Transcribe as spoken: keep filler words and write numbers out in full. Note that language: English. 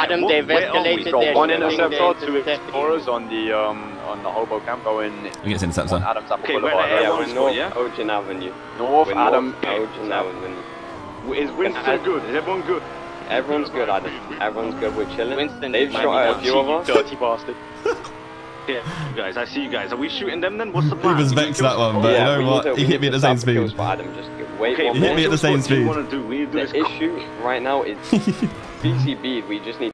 Adam, what, they've where are we? escalated We've got their one shooting, interceptor, they've two intercepted. explorers on the um on the hobo camp going. He gets interceptor. on Adam's Apple Okay, where Boulevard. the Yeah, Airborne we're squad, North yeah? Ocean Avenue. North We're Adam. North Ocean Avenue. Is Winston good? Is everyone good? Everyone's good, Adam. Everyone's good. We're chilling. Winston, They've might shot be at a few of us. Dirty bastard. Yeah, you guys, I see you guys. Are we shooting them then? What's the He plan? was You vexed can that kill us? one, but Yeah, you know we what? need to- He we hit me need at to the same stop kills speed. for Adam. Just wait Okay, one He hit more. me at the same what do you speed. want to do? We need to do The this. issue right now is P C B. We just need